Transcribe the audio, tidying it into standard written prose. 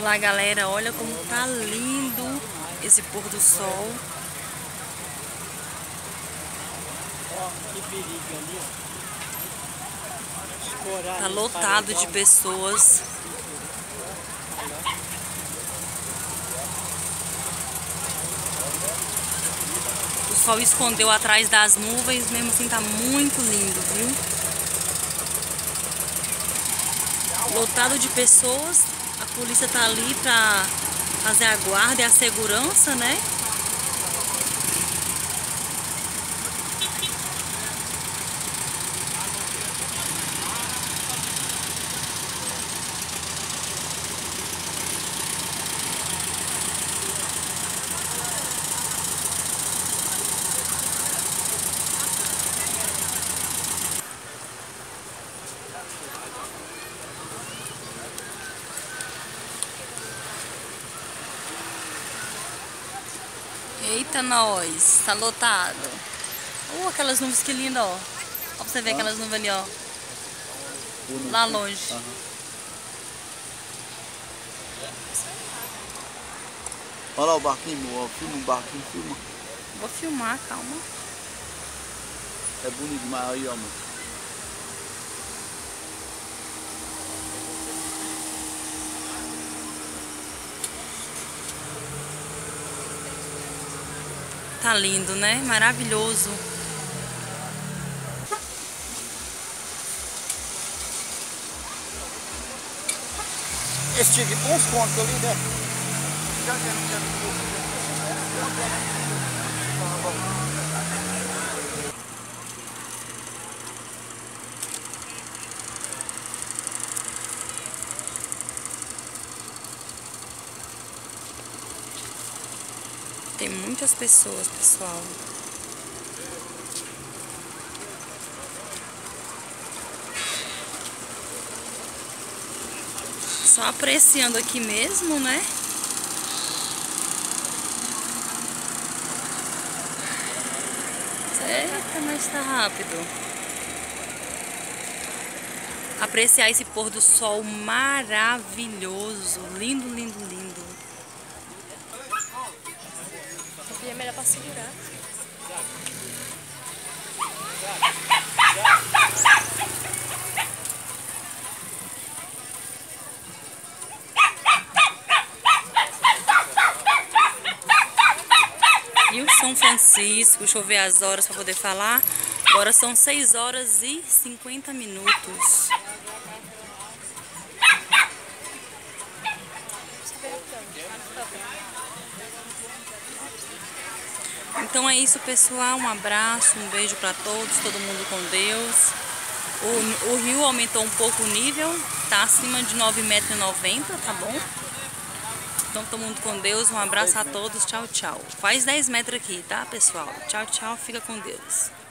Olá, galera, olha como tá lindo esse pôr do sol. Ó, que perigo ali, ó. Tá lotado de pessoas. O sol escondeu atrás das nuvens, mesmo assim tá muito lindo, viu? Lotado de pessoas. A polícia tá ali pra fazer a guarda e a segurança, né? Eita, nós, tá lotado. Aquelas nuvens que lindas, ó. Ó pra você ver aquelas nuvens ali, ó. Lá longe. Olha lá o barquinho, ó. Filma o barquinho, filma. Vou filmar, calma. É bonito demais aí, ó, mano. Tá lindo, né? Maravilhoso. Esse tigre com os contos ali, né? Tem muitas pessoas, pessoal. Só apreciando aqui mesmo, né? Eita, mas tá rápido. Apreciar esse pôr do sol maravilhoso. Lindo, lindo, lindo. É melhor pra segurar. E o São Francisco, deixa eu ver as horas para poder falar. Agora são 6 horas e 50 minutos. Então é isso, pessoal. Um abraço, um beijo para todos, todo mundo com Deus. O rio aumentou um pouco o nível, tá acima de 9,90 m, tá bom? Então todo mundo com Deus, um abraço a todos, tchau, tchau. Quase 10 metros aqui, tá, pessoal? Tchau, tchau, fica com Deus.